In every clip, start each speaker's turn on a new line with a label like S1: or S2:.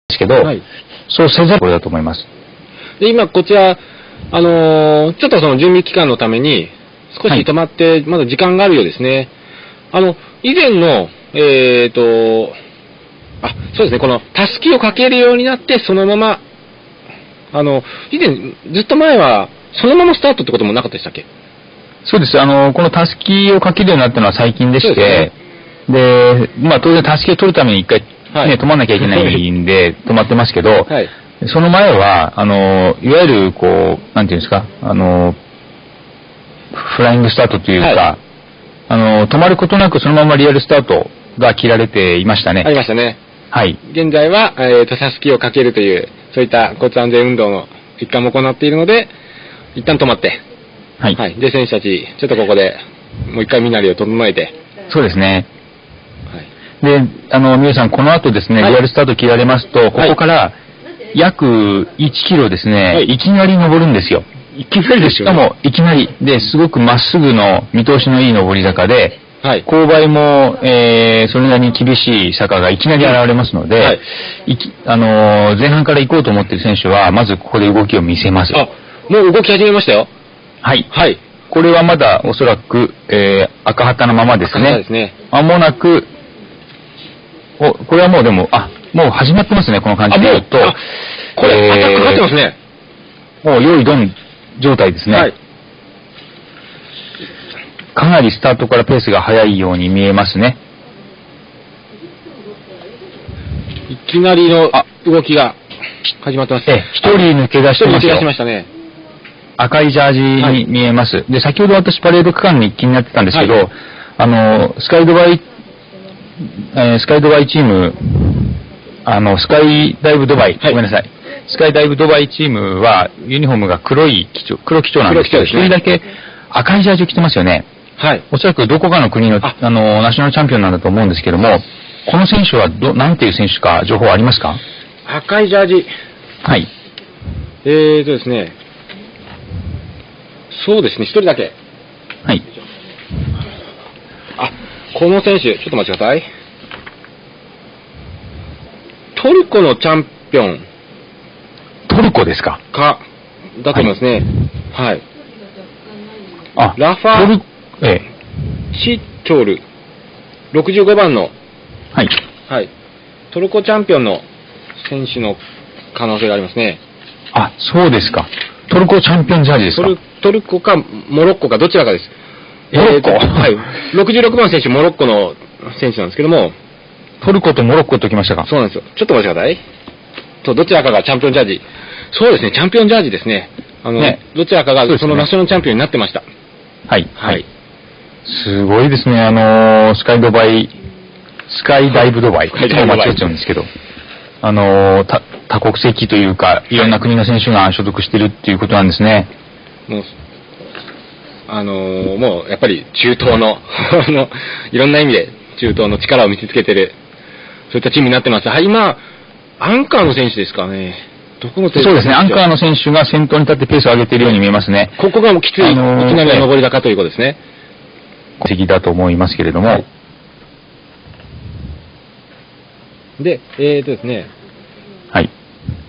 S1: ですけど、はい、そうせざるを得だと思います。
S2: で、今こちら、ちょっとその準備期間のために、少し止まって、まだ時間があるようですね。以前の、そうですね、この、たすきをかけるようになって、そのまま、以前、ずっと前は、そのままスタートってこともなかったでしたっけ？
S1: そうです。このたすきをかけるようになったのは最近でして、で、まあ当然たすきを取るために一回、ね、止まんなきゃいけないんで、止まってますけど、はい、その前は、いわゆる、こう、なんていうんですか、フライングスタートというか、はい、止まることなくそのままリアルスタートが切られていましたね。
S2: ありましたね。
S1: はい。
S2: 現在は、たすきをかけるという、そういった交通安全運動の一環も行っているので、一旦止まって、はい。はい。で、選手たち、ちょっとここで、もう一回身なりを整えて。
S1: そうですね。はい。で、皆さん、この後ですね、リアルスタート切られますと、ここから、約1キロですね、はい、いきなり登るんですよ。
S2: いきなりですよね。
S1: しかも、いきなり。で、すごくまっすぐの見通しのいい登り坂で、はい、勾配も、それなりに厳しい坂がいきなり現れますので、はい、前半から行こうと思っている選手は、まずここで動きを見せます。
S2: あ、もう動き始めましたよ。
S1: はい。はい。これはまだおそらく、赤旗のままですね。
S2: そうですね。
S1: 間もなく、これはもうでも、もう始まってますね、この感じで言うと。
S2: これ、アタックかかってますね。
S1: もう用意ドン状態ですね。はい。かなりスタートからペースが速いように見えますね。
S2: いきなりの動きが始まってます。
S1: 一人抜け出してますよ。
S2: 一人抜け出しましたね。
S1: 赤いジャージに見えます。はい、で、先ほど私パレード区間に気になってたんですけど、はい、スカイドバイチーム、スカイダイブドバイ、はい、ごめんなさい。スカイダイブドバイチームは、ユニフォームが黒基調なんですけど、一人だけ赤いジャージを着てますよね。はい。おそらくどこかの国の、ナショナルチャンピオンなんだと思うんですけども、この選手はなんていう選手か情報ありますか？
S2: 赤いジャージ。
S1: はい。
S2: ですね。そうですね、一人だけ。
S1: はい。
S2: この選手、ちょっと待ってください。トルコのチャンピオン。
S1: トルコですか？
S2: だと思いますね。はい。ラファシッチョール、65番の、
S1: はい。
S2: はい。トルコチャンピオンの選手の可能性がありますね。
S1: そうですか。トルコチャンピオンジャージですか？
S2: トルコかモロッコかどちらかです。
S1: モロッコ？
S2: はい。66番選手、モロッコの選手なんですけども。
S1: トルコとモロッコときましたか？
S2: そうなんですよ。ちょっと待ってください。どちらかがチャンピオンジャージ。そうですね、チャンピオンジャージですね。どちらかがそのナショナルチャンピオンになってました。
S1: はい。はい。すごいですね、スカイダイブドバイ。間違っちゃうんですけど。多国籍というか、いろんな国の選手が所属してるっていうことなんですね。
S2: もう、やっぱり中東の、いろんな意味で中東の力を見せつけてる、そういったチームになってます。はい、今、アンカーの選手ですかね。
S1: そうですね、アンカーの選手が先頭に立ってペースを上げているように見えますね。
S2: ここがもうきつい、いきなり上り坂ということですね。
S1: 敵だと思いますけれども。はい、
S2: で、ですね。
S1: はい。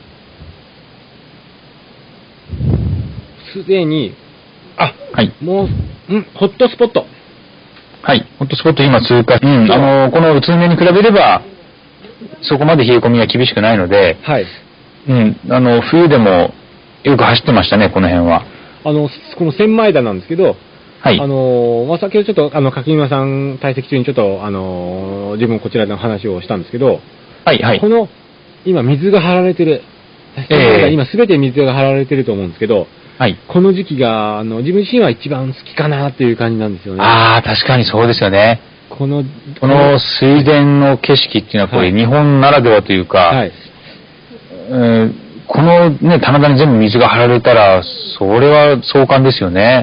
S2: すでに、
S1: はい。
S2: もう、ホットスポット。
S1: はい、ホットスポット今通過。この宇都宮に比べれば、そこまで冷え込みが厳しくないので、はい。冬でもよく走ってましたね、この辺は。
S2: この千枚田なんですけど、
S1: はい。
S2: 先ほどちょっと、柿沼さん退席中にちょっと、自分こちらの話をしたんですけど、
S1: はい、はい。
S2: この、今水が張られてる、今すべて水が張られてると思うんですけど、はい。この時期が、自分自身は一番好きかなっていう感じなんですよね。
S1: 確かにそうですよね。この水田の景色っていうのはこれ日本ならではというか、はい。このね、棚田に全部水が張られたら、それは壮観ですよね。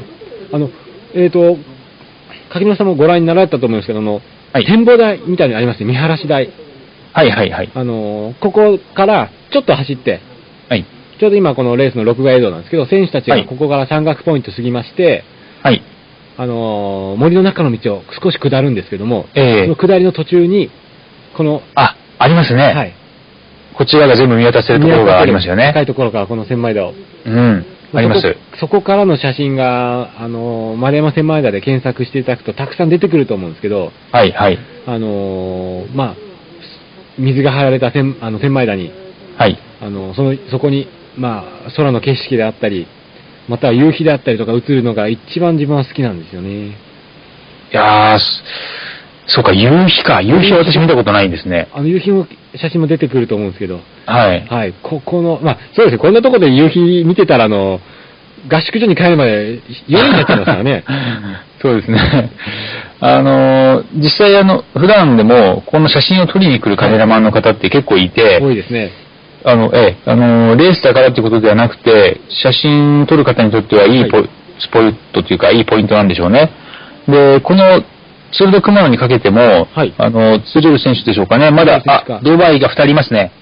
S2: 柿沼さんもご覧になられたと思うんですけどはい、展望台みたいにありますね、見晴らし台。
S1: はいはいはい。
S2: ここからちょっと走って、はい。ちょうど今このレースの録画映像なんですけど、選手たちがここから山岳ポイント過ぎまして、はい。森の中の道を少し下るんですけども、その下りの途中に、
S1: ありますね。
S2: はい。
S1: こちらが全部見渡せるところがありますよね。
S2: 高いところからこの千枚田を。
S1: うん。あります。
S2: そこからの写真が、丸山千枚田で検索していただくとたくさん出てくると思うんですけど、
S1: はいはい。
S2: まあ、水が張られた千枚田に、
S1: はい。
S2: そこに、まあ、空の景色であったり、または夕日であったりとか映るのが一番自分は好きなんですよね。
S1: いやー、そうか、夕日か。夕日は私見たことないんですね。
S2: 夕日の写真も出てくると思うんですけど。
S1: はい。
S2: はい。ここの、まあ、そうですね。こんなところで夕日見てたら、合宿所に帰るまで夜になっちゃいますからね。
S1: そうですね。実際普段でも、この写真を撮りに来るカメラマンの方って結構いて、
S2: 多いですね。
S1: レースだからってことではなくて、写真撮る方にとってはいいスポットというか、いいポイントなんでしょうね。で、この、ツールド熊野にかけても、はい、釣れる選手でしょうかね。まだ、ドバイが2人いますね。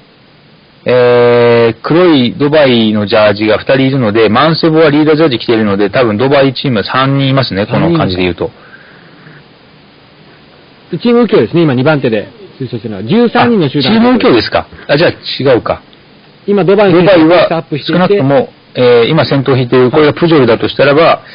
S1: 黒いドバイのジャージが2人いるので、マンセボはリーダージャージ着ているので、多分ドバイチームは3人いますね、この感じで言うと。
S2: チーム右京ですね、今2番手で推奨してるのは。13人の集団。
S1: チーム右京ですか。じゃあ違うか。
S2: 今ドバイ
S1: は少なくとも、今先頭を引いている、これがプジョルだとしたらば、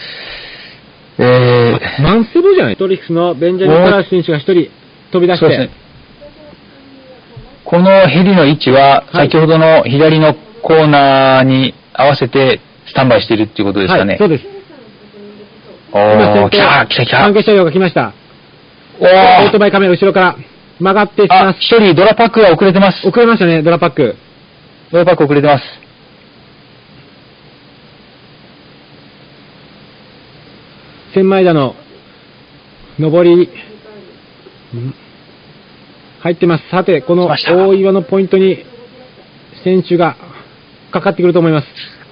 S2: マンセボじゃないトリックスのベンジャミン・カラス選手が1人飛び出して。そうですね。
S1: このヘリの位置は、先ほどの左のコーナーに合わせてスタンバイしているっていうことですかね。
S2: はい、そうです。
S1: 来た。
S2: 関係車両が来ました。オートバイカメラ後ろから曲がってきます。
S1: 一人ドラパックが遅れてます。
S2: 遅れましたね、ドラパック。
S1: 遅れてます。
S2: 千枚田の上り、入ってます。さて、この大岩のポイントに選手がかかってくると思います。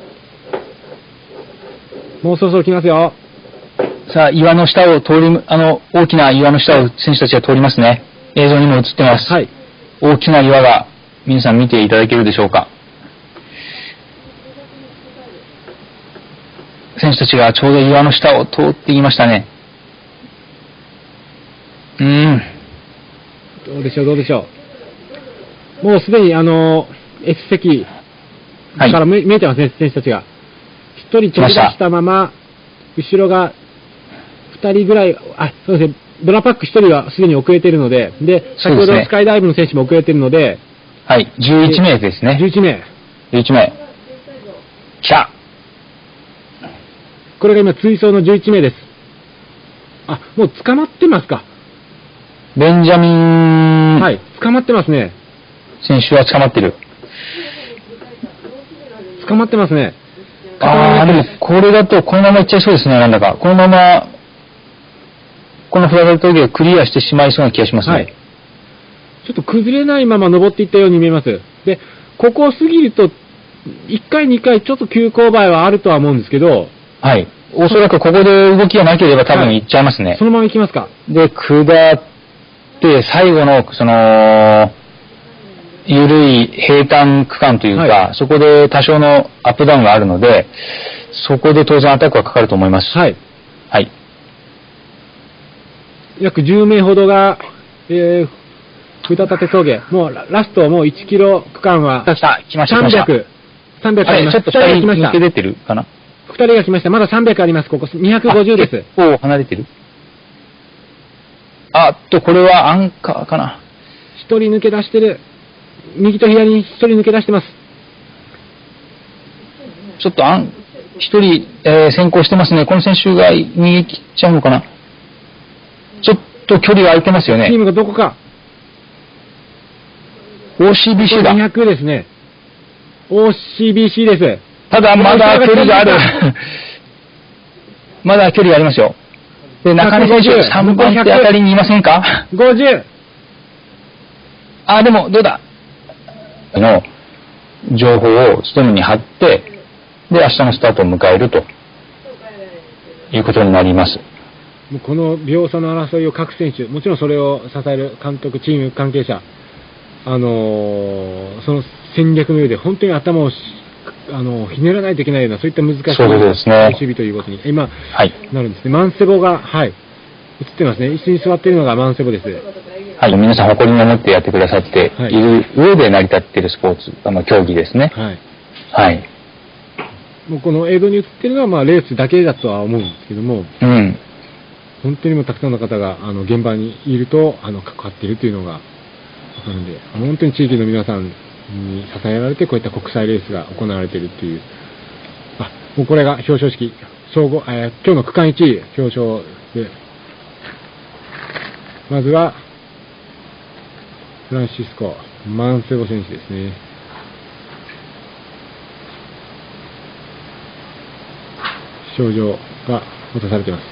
S2: もうそろそろ来ますよ。
S1: さあ、岩の下を通り、大きな岩の下を選手たちが通りますね。映像にも映ってます。
S2: はい。
S1: 大きな岩が皆さん見ていただけるでしょうか。選手たちがちょうど岩の下を通っていましたね。
S2: どうでしょう。もうすでにS 席から見えてますね、選手たちが。一人飛び出したまま、後ろが2人ぐらい、そうですね、ドラパック1人はすでに遅れているので、先ほどスカイダイブの選手も遅れているので、
S1: はい、11名ですね。
S2: 11名。
S1: 来た。
S2: これが今、追走の11名です。もう捕まってますか。
S1: ベンジャミン。
S2: はい、捕まってますね。
S1: 選手は捕まってる。
S2: 捕まってますね。
S1: でも、これだと、このままいっちゃいそうですね、なんだか。このまま、このフラガルトゲをクリアしてしまいそうな気がしますね。はい。
S2: ちょっと崩れないまま登っていったように見えます。で、ここを過ぎると、1回、2回、ちょっと急勾配はあるとは思うんですけど、
S1: はい。おそらくここで動きがなければ多分行っちゃいますね。
S2: そのまま行きますか。
S1: で、下って、最後の、緩い平坦区間というか、そこで多少のアップダウンがあるので、そこで当然アタックはかかると思います。
S2: はい。
S1: はい。
S2: 約10名ほどが、二立峠、もうラストもう1キロ区間は、
S1: 来ました。
S2: 300あります。
S1: ちょっと下に抜け出てるかな。
S2: 2人が来ました。まだ300あります。ここ250です。
S1: 離れてる。これはアンカーかな。
S2: 1人抜け出してる。右と左に1人抜け出してます。
S1: ちょっと1人、先行してますね。この選手が逃げ切っちゃうのかな。ちょっと距離が空いてますよね。
S2: チームがどこか。
S1: OCBC だ。
S2: 200ですね。OCBC です。
S1: ただ、まだ距離がある。まだ距離がありますよ。で、中根選手、3番手あたりにいませんか
S2: ?50。
S1: でも、どうだの情報をストームに貼って、で、明日のスタートを迎えるということになります。
S2: もうこの秒差の争いを各選手、もちろんそれを支える監督、チーム関係者、その戦略の上で本当に頭をひねらないといけないような、そういった難しい
S1: 守
S2: 備ということに今、なるんですね。マンセボが、映ってますね。椅子に座っているのがマンセボです。
S1: はい、皆さん誇りに思ってやってくださっている上で成り立っているスポーツ、競技ですね。
S2: はい。
S1: はい。
S2: もうこの映像に映ってるのは、まあ、レースだけだとは思うんですけども、
S1: うん。
S2: 本当にもうたくさんの方が、現場にいると、関わっているというのがわかるんで、本当に地域の皆さんに支えられて、こういった国際レースが行われているっていう、もうこれが表彰式、今日の区間1位表彰で、まずは、フランシスコ・マンセボ選手ですね。賞状が渡されています。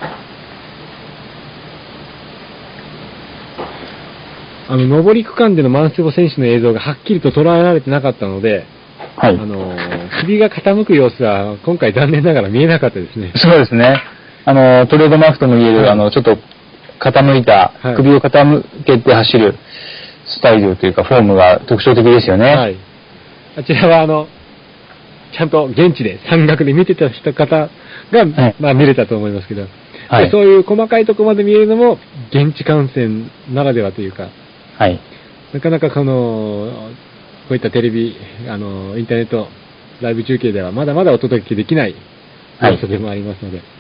S2: 上り区間でのマンセボ選手の映像がはっきりと捉えられてなかったので、
S1: はい。
S2: 首が傾く様子は今回残念ながら見えなかったですね。
S1: そうですね。トレードマークとも言える、ちょっと傾いた、首を傾けて走るスタイルというかフォームが特徴的ですよね。はい。
S2: あちらはちゃんと現地で山岳で見てた人方が、まあ見れたと思いますけど、はい、そういう細かいところまで見えるのも現地観戦ならではというか、
S1: はい、
S2: なかなかこういったテレビ、インターネット、ライブ中継ではまだまだお届けできない要素でもありますので、はい、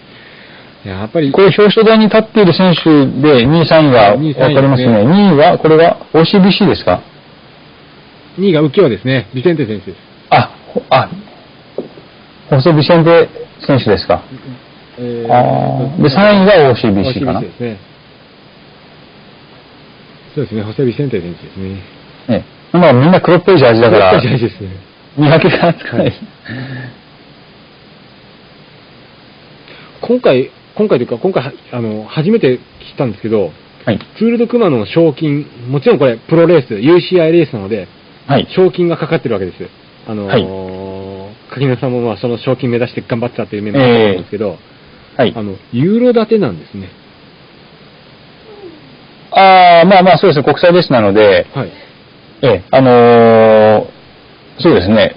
S2: やっぱり。
S1: これ表彰台に立っている選手で2位、3位が分かりますね。2位は、これは OCBC ですか？
S2: 2位が浮世ですね。ビセンテ選手です。
S1: ホセ・ビセンテ選手ですか。で、3位が OCBC かな。
S2: ですね。そうですね、ホセ・ビセンテ選手ですね。
S1: まあみんな黒っぽいジャージだから、
S2: 黒っぽいジャージですね。
S1: 見分けがつかない。
S2: 今回というか、初めて知ったんですけど、はい、ツール・ド・クマの賞金、もちろんこれ、プロレース、UCI レースなので、はい、賞金がかかってるわけです。柿野さんもまあその賞金目指して頑張ってたという面もあるんですけど、はい、ユーロ建てなんですね。
S1: まあそうですね、国際レースなので、はい、そうですね、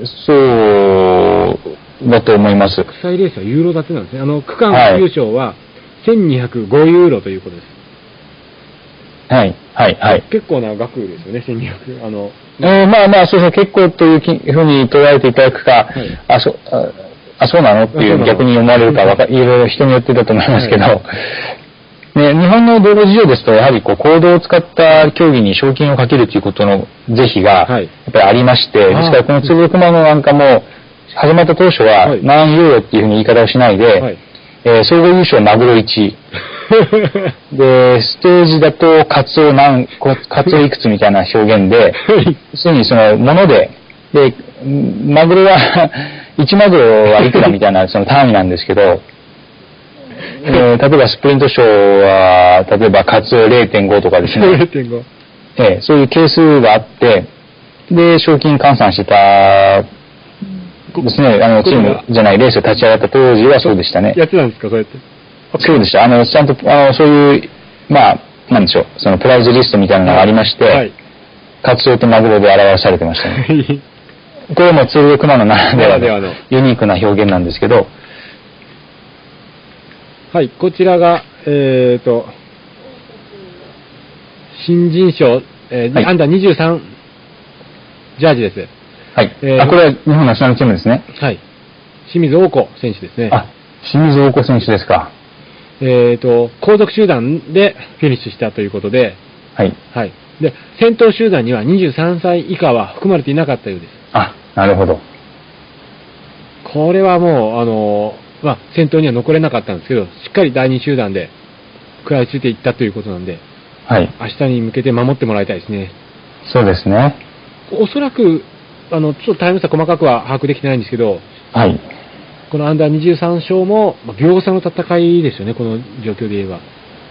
S1: そうだと思います。
S2: 国際レースはユーロ建てなんですね。区間優勝は1205ユーロということです。
S1: はい、はい、はい。
S2: 結構な額ですよね、1200。
S1: まあ、そうですね、結構というふうに捉えていただくか、はい、そうなのっていう逆に思われるか、いろいろ人によってだと思いますけど、はい、ね、日本の道路事情ですと、やはり公道を使った競技に賞金をかけるということの是非が、やっぱりありまして、ですからこのツール・ド・クマノなんかも、始まった当初は何ユーロっていうふうに言い方をしないで、総合優勝マグロ1。で、ステージだとカツオいくつみたいな表現で、すぐにそのもので、マグロは、1マグロはいくらみたいなその単位なんですけど、例えばスプリント賞は、例えばカツオ 0.5 とかですね。
S2: 0.5。
S1: そういう係数があって、で、賞金換算してた、ですね、チームじゃない、レースを立ち上がった当時はそうでしたね。
S2: やってたんですか、そうやって。
S1: そうでした。ちゃんと、そういう、まあ、なんでしょう、そのプライズリストみたいなのがありまして、はい、カツオとマグロで表されてましたね。これもツール・ド・クマノならではのユニークな表現なんですけど、
S2: はい、こちらが、新人賞、はい、アンダー23ジャージです。
S1: はい。これは日本ナショナルチームですね。
S2: はい。清水王子選手ですね。
S1: 清水王子選手ですか。
S2: 後続集団でフィニッシュしたということで、
S1: はい。
S2: はい。で、先頭集団には23歳以下は含まれていなかったようです。
S1: なるほど。
S2: これはもう、先頭には残れなかったんですけど、しっかり第2集団で食らいついていったということなんで、
S1: はい。
S2: 明日に向けて守ってもらいたいですね。
S1: そうですね。
S2: おそらく、ちょっとタイム差細かくは把握できてないんですけど、
S1: はい。
S2: このアンダー23勝も、秒差の戦いですよね、この状況で言えば。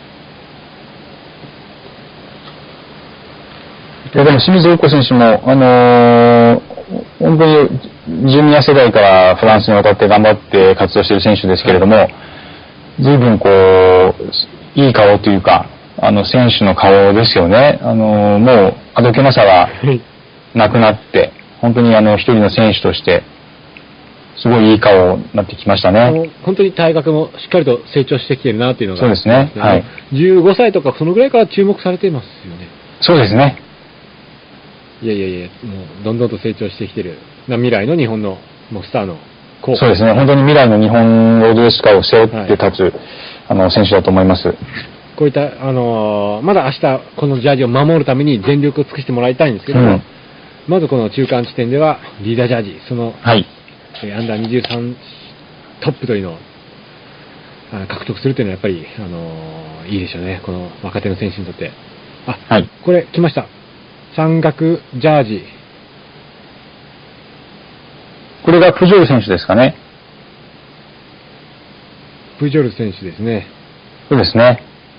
S1: でも清水王子選手も、本当にジュニア世代からフランスに渡って頑張って活動している選手ですけれども、随分いい顔というか、選手の顔ですよね。もう、あどけなさがなくなって、本当に一人の選手として、すごいいい顔になってきましたね。
S2: 本当に体格もしっかりと成長してきてるなというのが、
S1: そうですね。はい。
S2: 15歳とかそのぐらいから注目されていますよね。
S1: そうですね。
S2: いや、もうどんどんと成長してきてる。未来の日本のもうスターの候補。
S1: そうですね。本当に未来の日本ロードレース界を背負って立つ、選手だと思います。
S2: こういった、まだ明日このジャージを守るために全力を尽くしてもらいたいんですけども、まずこの中間地点ではリーダージャージ、その、アンダー23トップというのを獲得するというのはやっぱり、いいでしょうね。この若手の選手にとって。これ来ました。山岳ジャージ。
S1: これがプジョル選手ですかね。
S2: プジョル選手ですね。
S1: そうですね。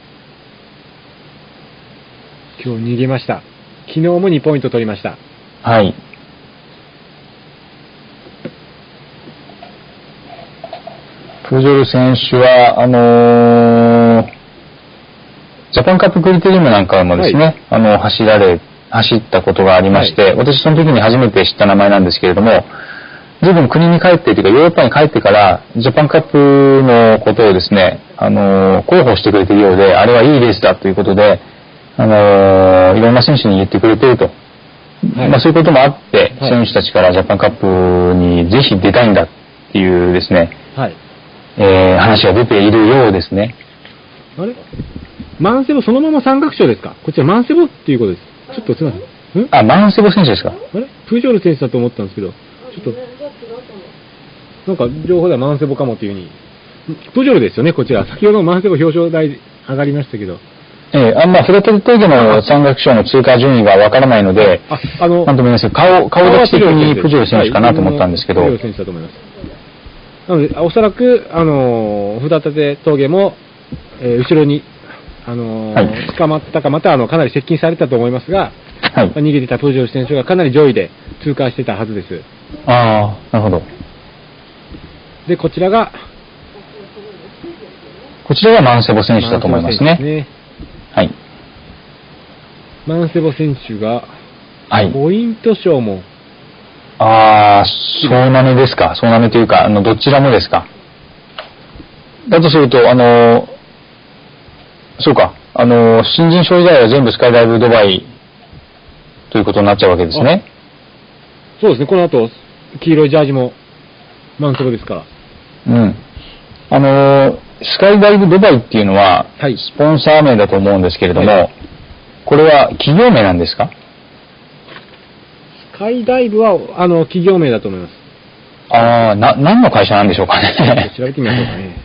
S2: 今日逃げました。昨日も2ポイント取りました。
S1: はい。プジョル選手は、ジャパンカップクリテリウムなんかもですね、走ったことがありまして、私その時に初めて知った名前なんですけれども、随分国に帰ってというかヨーロッパに帰ってからジャパンカップのことをですね、広報してくれているようで、あれはいいレースだということで、いろんな選手に言ってくれていると。そういうこともあって、選手たちからジャパンカップにぜひ出たいんだっていうですね、話が出ているようですね。
S2: あれマンセボそのまま三角賞ですか？こちらマンセボっていうことです。ちょっとすみません。
S1: マンセボ選手ですか？
S2: あれプジョル選手だと思ったんですけど、ちょっと、なんか情報ではマンセボかもっていうふうに。プジョルですよね、こちら。先ほどマンセボ表彰台上がりましたけど。
S1: フラトル峠の山岳賞の通過順位がわからないので、なんとも言いますけど、顔立ち的にプジョル選手かなと思ったんですけど。
S2: プジョル選手だと思います。なので、おそらく、札立峠も、後ろに、捕まったか、またかなり接近されたと思いますが、逃げてたプジョル選手がかなり上位で通過してたはずです。
S1: なるほど。
S2: で、こちらが
S1: マンセボ選手だと思いますね。
S2: マンセボ選手が、ポイント賞も。
S1: 総なめですか。総なめというか、どちらもですか。だとすると、そうか、新人賞以外は全部スカイダイブドバイということになっちゃうわけですね。
S2: そうですね、この後、黄色いジャージもマンセボですから。
S1: スカイダイブドバイっていうのは、スポンサー名だと思うんですけれども、これは企業名なんですか？
S2: スカイダイブは、企業名だと思います。
S1: 何の会社なんでしょうかね。
S2: 調べてみましょうかね。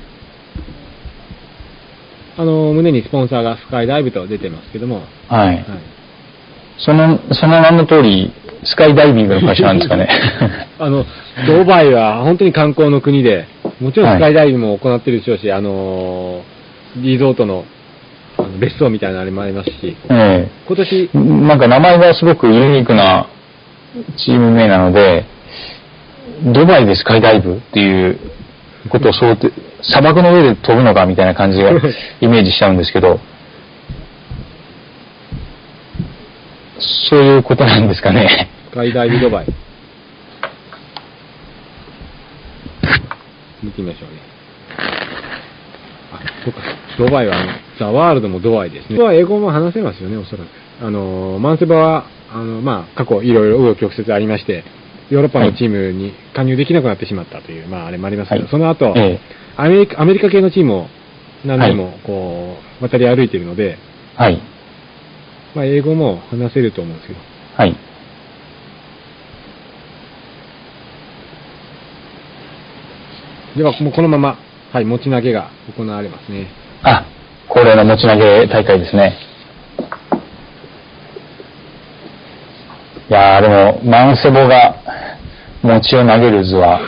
S2: 胸にスポンサーがスカイダイブと出てますけども。
S1: その名の通り、スカイダイビングの会社なんですかね。
S2: ドバイは本当に観光の国で、もちろんスカイダイビングも行ってるでしょうし、リゾートの別荘みたいなのあれもありますし、今年
S1: なんか名前がすごくユニークなチーム名なので、ドバイでスカイダイブっていうことを砂漠の上で飛ぶのかみたいな感じがイメージしちゃうんですけど、そういうことなんですかね。
S2: スカイダイブドバイ。見てみましょうね。そうか。ドバイはザワールドもドバイですね。ここは英語も話せますよね、おそらく。マンセバは、過去いろいろ紆余曲折ありまして、ヨーロッパのチームに加入できなくなってしまったという、あれもありますけど、その後、アメリカ系のチームを何年も渡り歩いているので、英語も話せると思うんですけど。では、もうこのまま、持ち投げが行われますね。
S1: 恒例の持ち投げ大会ですね。いやー、でも、マンセボが餅を投げる図は、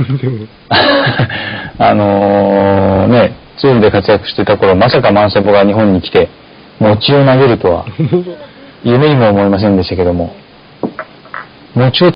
S1: ツールで活躍してた頃、まさかマンセボが日本に来て、餅を投げるとは、夢にも思いませんでしたけども、餅を